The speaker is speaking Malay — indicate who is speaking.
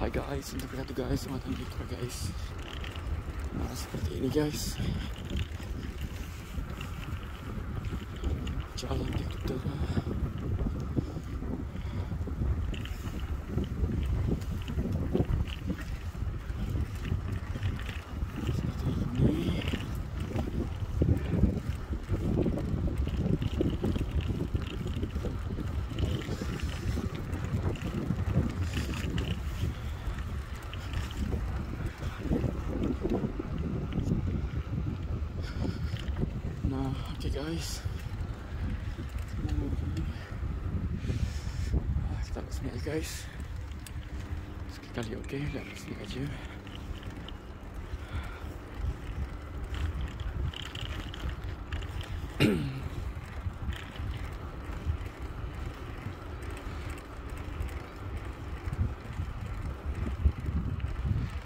Speaker 1: Hai guys, untuk kata guys, selamat datang guys. Nah, seperti ini guys. Jalan di utara. Seperti ini. Nah, oke guys. Kita lihat sini aja guys. Sekali oke, lihat sini aja.